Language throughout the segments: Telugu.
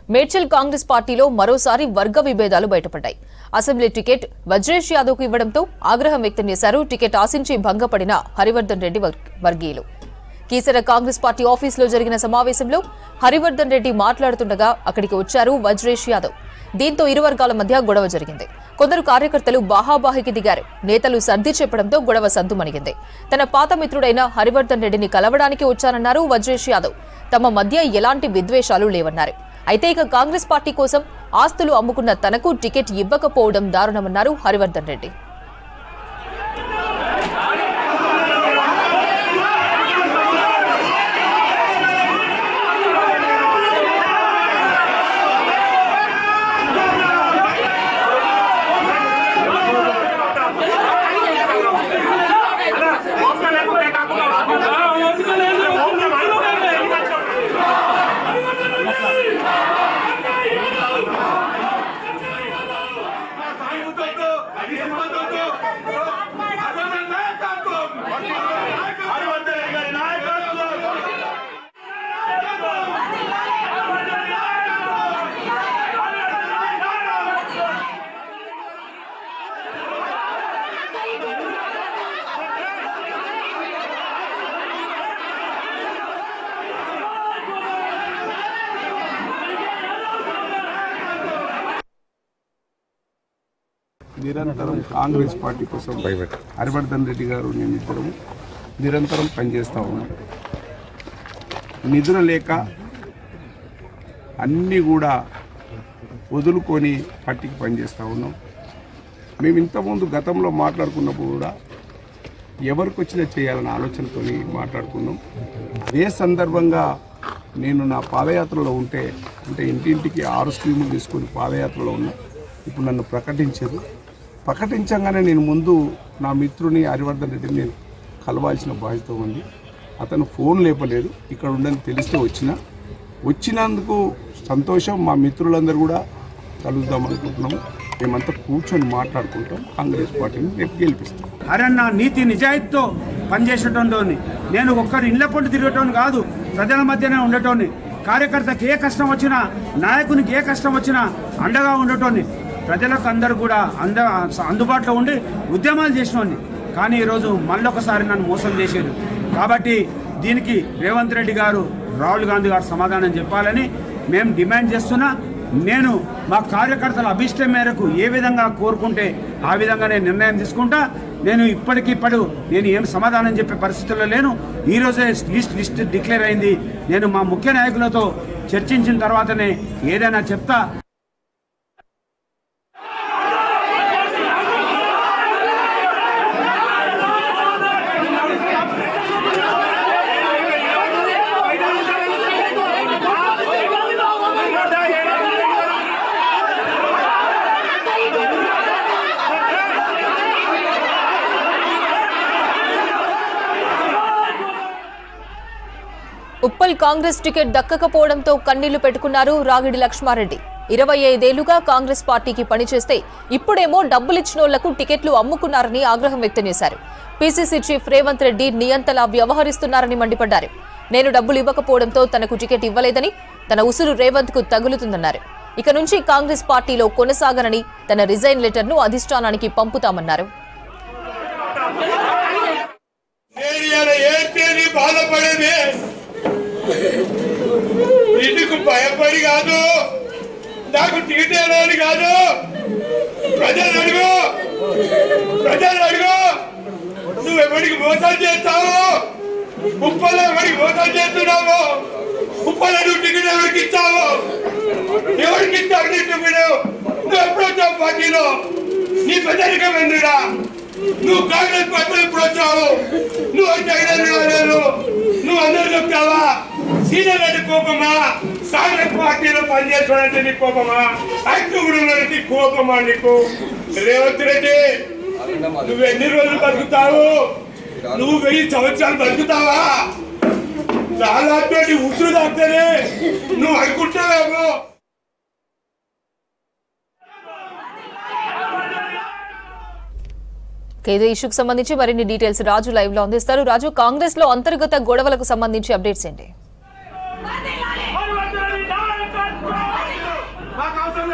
మేడ్చల్ కాంగ్రెస్ పార్టీలో మరోసారి వర్గ విభేదాలు బయటపడ్డాయి. అసెంబ్లీ టికెట్ వజ్రేష్ యాదవ్కు ఇవ్వడంతో ఆగ్రహం వ్యక్తం చేశారు టికెట్ ఆశించి భంగపడిన హరివర్ధన్ రెడ్డి వర్గీయులు. కీసర కాంగ్రెస్ పార్టీ ఆఫీసులో జరిగిన సమావేశంలో హరివర్ధన్ రెడ్డి మాట్లాడుతుండగా అక్కడికి వచ్చారు వజ్రేష్ యాదవ్. దీంతో ఇరు వర్గాల మధ్య గొడవ జరిగింది. కొందరు కార్యకర్తలు బాహాబాహికి దిగారు. నేతలు సర్ది చెప్పడంతో గొడవ సద్దుమణిగింది. తన పాత మిత్రుడైన హరివర్ధన్ రెడ్డిని కలవడానికి వచ్చానన్నారు వజ్రేష్ యాదవ్. తమ మధ్య ఎలాంటి విద్వేషాలు లేవన్నారు. అయితే ఇక కాంగ్రెస్ పార్టీ కోసం ఆస్తులు అమ్ముకున్న తనకు టికెట్ ఇవ్వకపోవడం దారుణమన్నారు హరివర్ధన్ రెడ్డి. నిరంతరం కాంగ్రెస్ పార్టీ కోసం హరివర్ధన్ రెడ్డి గారు నేను ఇద్దరం నిరంతరం పనిచేస్తూ ఉన్నాం. నిధులు లేక అన్నీ కూడా వదులుకొని పార్టీకి పనిచేస్తూ ఉన్నాం. మేము ఇంతకుముందు గతంలో మాట్లాడుకున్నప్పుడు కూడా ఎవరికి వచ్చినా చేయాలన్న ఆలోచనతో మాట్లాడుకున్నాం. అదే సందర్భంగా నేను నా పాదయాత్రలో ఉంటే అంటే ఇంటింటికి 6 స్కీములు తీసుకొని పాదయాత్రలో ఉన్నా. ఇప్పుడు నన్ను ప్రకటించగానే నేను ముందు నా మిత్రుని హరివర్ధన్ రెడ్డిని నేను కలవాల్సిన బాధ్యత ఉంది. అతను ఫోన్ లేపలేదు. ఇక్కడ ఉండని తెలిస్తే వచ్చినందుకు సంతోషం. మా మిత్రులందరూ కూడా కలుద్దాం అనుకుంటున్నాము. మేమంతా కూర్చొని మాట్లాడుకుంటాం. కాంగ్రెస్ పార్టీని రేపు గెలిపిస్తాం. హరన్న నీతి నిజాయితీతో పనిచేసేటోని, నేను ఒక్కరి ఇళ్ల పొంటి తిరిగేటోని కాదు, ప్రజల మధ్యనే ఉండేటోని, కార్యకర్తకి ఏ కష్టం వచ్చినా, నాయకునికి ఏ కష్టం వచ్చినా అండగా ఉండేటోని, ప్రజలకు అందరూ కూడా అందుబాటులో ఉండి ఉద్యమాలు చేసినోని. కానీ ఈరోజు మళ్ళొకసారి నన్ను మోసం చేశారు. కాబట్టి దీనికి రేవంత్ రెడ్డి గారు, రాహుల్ గాంధీ గారు సమాధానం చెప్పాలని మేము డిమాండ్ చేస్తున్నా. నేను మా కార్యకర్తల అభిష్టం మేరకు ఏ విధంగా కోరుకుంటే ఆ విధంగా నేను నిర్ణయం తీసుకుంటా. నేను ఇప్పటికిప్పుడు నేను ఏం సమాధానం చెప్పే పరిస్థితుల్లో లేను. ఈరోజే లిస్ట్ డిక్లేర్ అయింది. నేను మా ముఖ్య నాయకులతో చర్చించిన తర్వాతనే ఏదైనా చెప్తా. ఉప్పల్ కాంగ్రెస్ టికెట్ దక్కకపోవడంతో కన్నీళ్లు పెట్టుకున్నారు రాగిడి లక్ష్మారెడ్డి. 25 ఏళ్లుగా కాంగ్రెస్ పార్టీకి పనిచేస్తే ఇప్పుడేమో డబ్బులిచ్చినోళ్లకు టికెట్లు అమ్ముకున్నారని ఆగ్రహం వ్యక్తం చేశారు. పీసీసీ చీఫ్ రేవంత్ రెడ్డి నియంతలా వ్యవహరిస్తున్నారని మండిపడ్డారు. నేను డబ్బులు ఇవ్వకపోవడంతో తనకు టికెట్ ఇవ్వలేదని, తన ఉసురు రేవంత్ కు తగులుతుందన్నారు. ఇక నుంచి కాంగ్రెస్ పార్టీలో కొనసాగనని, తన రిజైన్ లెటర్ ను అధిష్టానానికి పంపుతామన్నారు. ఇందుకు భయపడి కాదు, నాకు టీటేలని కాదు. ప్రజలు అడుగు నువ్వు ఎవరికి మోసం చేస్తావు? ఉప్పలో ఎవరికి మోసం చేస్తున్నావు? ఉప్పలో నువ్వు టికెట్ ఎవరికి ఇస్తావు? ఎవరికి ఇస్తావు నీ టికెట్? నువ్వు ఎప్పుడు వచ్చావు పార్టీలో? నీ పెద్దరికం ఎందుడా? నువ్వు కాంగ్రెస్ పార్టీలో ఎప్పుడు వచ్చావు? నువ్వు నువ్వు అందరూ చెప్తావా? సీనియర్ రెడ్డి కోపమా? కాంగ్రెస్ పార్టీలో పనిచేస్తానంటే నీ కోపమా? ఐక్యగుడు కోపమా నీకు? రేవంత్ రెడ్డి నువ్వు ఎన్ని రోజులు బతుకుతావు? నువ్వు 1000 సంవత్సరాలు బతుకుతావా? చాలా ఉసురు తాకుతానే నువ్వు అనుకుంటావేమో. ఇదే ఇష్యూకి సంబంధించి మరిన్ని డీటెయిల్స్ రాజు లైవ్ లో అందిస్తారు. రాజు, కాంగ్రెస్ లో అంతర్గత గొడవలకు సంబంధించి అప్డేట్స్ ఏంటి?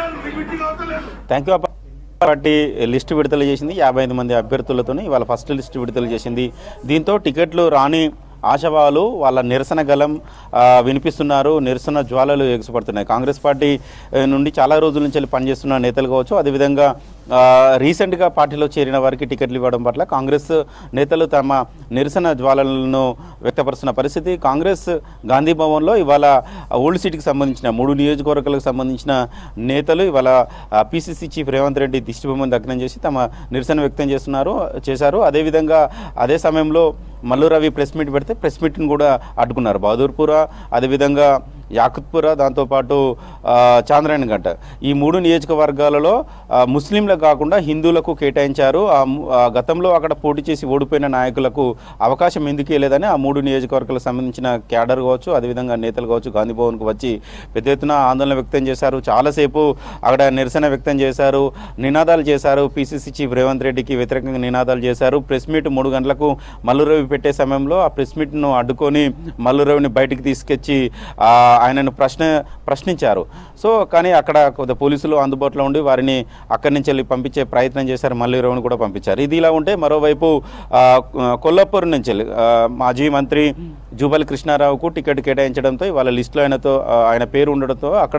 Thank you. పార్టీ లిస్టు విడుదల చేసింది 55 మంది అభ్యర్థులతో. ఇవాళ ఫస్ట్ లిస్టు విడుదల చేసింది. దీంతో టికెట్లు రాని ఆశావాలు వాళ్ళ నిరసన గలం వినిపిస్తున్నారు. నిరసన జ్వాలలు ఎగసిపడుతున్నాయి. కాంగ్రెస్ పార్టీ నుండి చాలా రోజుల నుంచి పనిచేస్తున్న నేతలు కావచ్చు, అదేవిధంగా రీసెంట్గా పార్టీలో చేరిన వారికి టికెట్లు ఇవ్వడం పట్ల కాంగ్రెస్ నేతలు తమ నిరసన జ్వాలలను వ్యక్తపరుస్తున్న పరిస్థితి. కాంగ్రెస్ గాంధీ భవన్లో ఇవాళ ఓల్డ్ సిటీకి సంబంధించిన 3 నియోజకవర్గాలకు సంబంధించిన నేతలు ఇవాళ పిసిసి చీఫ్ రేవంత్ రెడ్డి దిష్టిబొమ్మను దగ్నం చేసి తమ నిరసన వ్యక్తం చేశారు. అదేవిధంగా అదే సమయంలో మల్లు రవి ప్రెస్ మీట్ పెడితే ప్రెస్ మీట్ని కూడా అడ్డుకున్నారు. బహదూర్పుర, అదేవిధంగా యాకుత్పుర, దాంతోపాటు చాంద్రాయణగంట, ఈ 3 నియోజకవర్గాలలో ముస్లింలకు కాకుండా హిందువులకు కేటాయించారు. గతంలో అక్కడ పోటీ చేసి ఓడిపోయిన నాయకులకు అవకాశం ఎందుకు ఇవ్వలేదని ఆ 3 నియోజకవర్గాలకు సంబంధించిన క్యాడర్ కావచ్చు, అదేవిధంగా నేతలు కావచ్చు గాంధీ భవన్కు వచ్చి పెద్ద ఎత్తున ఆందోళన వ్యక్తం చేశారు. చాలాసేపు అక్కడ నిరసన వ్యక్తం చేశారు, నినాదాలు చేశారు. పిసిసి చీఫ్ రేవంత్ రెడ్డికి వ్యతిరేకంగా నినాదాలు చేశారు. ప్రెస్ మీట్ 3 గంటలకు మల్లు రవి పెట్టే సమయంలో ఆ ప్రెస్ మీట్ను అడ్డుకొని మల్లు రవిని బయటికి తీసుకొచ్చి ఆయనను ప్రశ్నించారు. సో కానీ అక్కడ కొద్ది పోలీసులు అందుబాటులో ఉండి వారిని అక్కడి నుంచి వెళ్ళి పంపించే ప్రయత్నం చేశారు. మల్లు రవిని కూడా పంపించారు. ఇది ఇలా ఉంటే మరోవైపు కొల్లాపూర్ నుంచి మాజీ మంత్రి జూపల్లి కృష్ణారావుకు టికెట్ కేటాయించడంతో ఇవాళ లిస్టులో ఆయన పేరు ఉండడంతో అక్కడ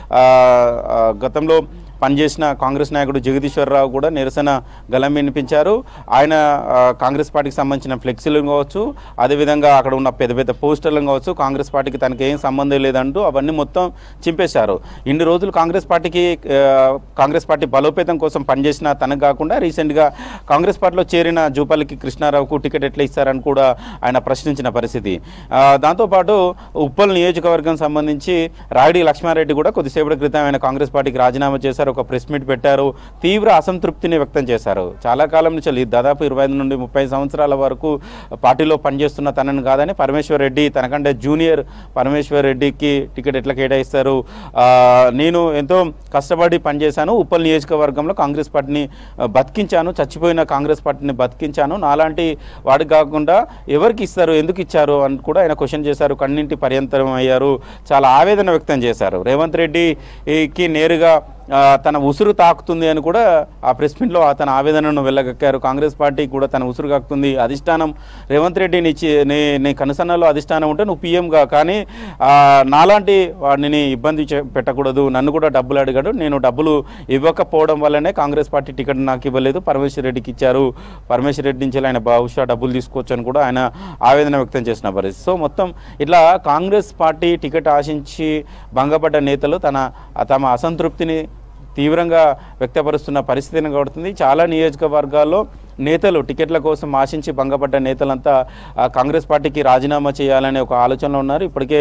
గతంలో పనిచేసిన కాంగ్రెస్ నాయకుడు జగదీశ్వరరావు కూడా నిరసన గలం వినిపించారు. ఆయన కాంగ్రెస్ పార్టీకి సంబంధించిన ఫ్లెక్సీలు కావచ్చు, అదేవిధంగా అక్కడ ఉన్న పెద్ద పెద్ద పోస్టర్లు కావచ్చు, కాంగ్రెస్ పార్టీకి తనకి ఏం సంబంధం లేదంటూ అవన్నీ మొత్తం చింపేశారు. ఇన్ని రోజులు కాంగ్రెస్ పార్టీ బలోపేతం కోసం పనిచేసిన తనకు కాకుండా రీసెంట్గా కాంగ్రెస్ పార్టీలో చేరిన జూపల్లికి కృష్ణారావుకు టికెట్ ఎట్లా ఇస్తారని కూడా ఆయన ప్రశ్నించిన పరిస్థితి. దాంతోపాటు ఉప్పల్ నియోజకవర్గం సంబంధించి రాయుడి లక్ష్మారెడ్డి కూడా కొద్దిసేపటి క్రితం ఆయన కాంగ్రెస్ పార్టీకి రాజీనామా చేశారు. ఒక ప్రెస్ మీట్ పెట్టారు. తీవ్ర అసంతృప్తిని వ్యక్తం చేశారు. చాలా కాలం నుంచి దాదాపు 25 నుండి 30 సంవత్సరాల వరకు పార్టీలో పనిచేస్తున్న తనని కాదని పరమేశ్వర్ రెడ్డి, తనకంటే జూనియర్ పరమేశ్వర్ రెడ్డికి టికెట్ ఎట్లా కేటాయిస్తారు, నేను ఎంతో కష్టపడి పనిచేశాను, ఉప్పల్ నియోజకవర్గంలో కాంగ్రెస్ పార్టీని బతికించాను, చచ్చిపోయిన కాంగ్రెస్ పార్టీని బతికించాను, నాలాంటి వాడికి కాకుండా ఎవరికి ఇస్తారు, ఎందుకు ఇచ్చారు అని కూడా ఆయన క్వశ్చన్ చేశారు. కన్నింటి పర్యంతరం అయ్యారు. చాలా ఆవేదన వ్యక్తం చేశారు. రేవంత్ రెడ్డికి నేరుగా తన ఉసురు తాకుతుంది అని కూడా ఆ ప్రెస్ మీట్లో తన ఆవేదనను వెళ్ళగక్కారు. కాంగ్రెస్ పార్టీ కూడా తన ఉసురు కాకుతుంది. అధిష్టానం రేవంత్ రెడ్డి నీ కనుసన్నలో అధిష్టానం ఉంటే నువ్వు పీఎంగా, కానీ నాలాంటి వాడిని ఇబ్బంది పెట్టకూడదు, నన్ను కూడా డబ్బులు అడిగాడు, నేను డబ్బులు ఇవ్వకపోవడం వల్లనే కాంగ్రెస్ పార్టీ టికెట్ నాకు ఇవ్వలేదు, పరమేశ్వర్ రెడ్డికి ఇచ్చారు, పరమేశ్వర్ రెడ్డి నుంచి ఆయన బహుశా డబ్బులు తీసుకోవచ్చు అని కూడా ఆయన ఆవేదన వ్యక్తం చేసిన పరిస్థితి. సో మొత్తం ఇట్లా కాంగ్రెస్ పార్టీ టికెట్ ఆశించి భంగపడ్డ నేతలు తమ అసంతృప్తిని తీవ్రంగా వ్యక్తపరుస్తున్న పరిస్థితిని కడుతుంది. చాలా నియోజకవర్గాల్లో నేతలు టికెట్ల కోసం ఆశించి భంగపడ్డ నేతలంతా కాంగ్రెస్ పార్టీకి రాజీనామా చేయాలనే ఒక ఆలోచనలో ఉన్నారు. ఇప్పటికే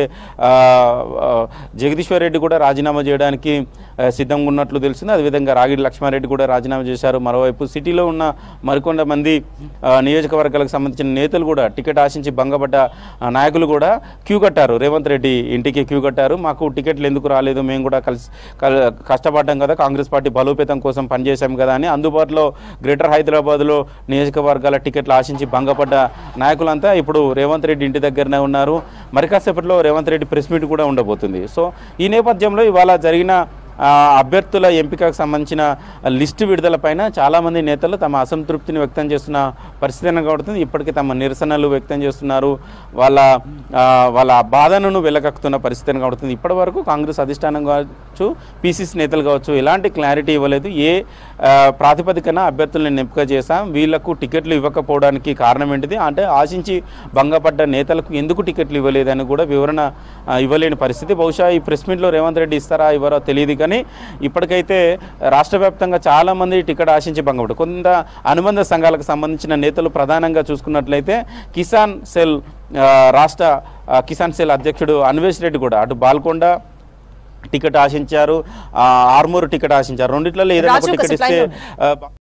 జగదీశ్వర్ రెడ్డి కూడా రాజీనామా చేయడానికి సిద్ధంగా ఉన్నట్లు తెలిసింది. అదేవిధంగా రాగిడి లక్ష్మారెడ్డి కూడా రాజీనామా చేశారు. మరోవైపు సిటీలో ఉన్న మరికొంతమంది నియోజకవర్గాలకు సంబంధించిన నేతలు కూడా టికెట్ ఆశించి భంగపడ్డ నాయకులు కూడా క్యూ కట్టారు. రేవంత్ రెడ్డి ఇంటికి క్యూ కట్టారు. మాకు టికెట్లు ఎందుకు రాలేదు, మేము కూడా కష్టపడ్డాం కదా, కాంగ్రెస్ పార్టీ బలోపేతం కోసం పనిచేశాం కదా అని అందుబాటులో గ్రేటర్ హైదరాబాద్లో నియోజకవర్గాల టికెట్లు ఆశించి భంగపడ్డ నాయకులంతా ఇప్పుడు రేవంత్ రెడ్డి ఇంటి దగ్గరనే ఉన్నారు. మరి కాసేపట్లో రేవంత్ రెడ్డి ప్రెస్ మీట్ కూడా ఉండబోతుంది. సో ఈ నేపథ్యంలో ఇవాళ జరిగిన అభ్యర్థుల ఎంపికకు సంబంధించిన లిస్టు విడుదలపైన చాలామంది నేతలు తమ అసంతృప్తిని వ్యక్తం చేస్తున్న పరిస్థితి కనబడుతుంది. ఇప్పటికీ తమ నిరసనలు వ్యక్తం చేస్తున్నారు. వాళ్ళ బాధను వెలకక్కుతున్న పరిస్థితి కనబడుతుంది. ఇప్పటి వరకు కాంగ్రెస్ అధిష్టానం కావచ్చు, పిసిసి నేతలు కావచ్చు, ఎలాంటి క్లారిటీ ఇవ్వలేదు. ఏ ప్రాతిపదికన అభ్యర్థులను ఎంపిక చేశాం, వీళ్లకు టికెట్లు ఇవ్వకపోవడానికి కారణం ఏంటిది, అంటే ఆశించి భంగపడ్డ నేతలకు ఎందుకు టికెట్లు ఇవ్వలేదని కూడా వివరణ ఇవ్వలేని పరిస్థితి. బహుశా ఈ ప్రెస్ మీట్లో రేవంత్ రెడ్డి ఇస్తారా ఇవ్వరో తెలియదు, కానీ ఇప్పటికైతే రాష్ట్ర వ్యాప్తంగా చాలామంది టికెట్ ఆశించి భంగపడ్డారు. కొంత అనుబంధ సంఘాలకు సంబంధించిన నేతలు ప్రధానంగా చూసుకున్నట్లయితే రాష్ట్ర కిసాన్ సెల్ అధ్యక్షుడు అన్వేష్ రెడ్డి కూడా అటు బాల్కొండ టికెట్ ఆశించారు, ఆర్మూరు టికెట్ ఆశించారు. రెండిట్లలో ఏదైనా టికెట్ ఇస్తే